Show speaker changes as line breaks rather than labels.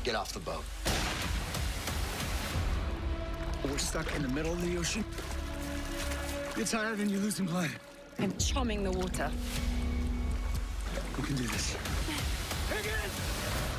Get off the boat.
We're stuck in the middle of the ocean. You're tired and you're losing blood.
I'm chumming the water.
We can do this. Take it!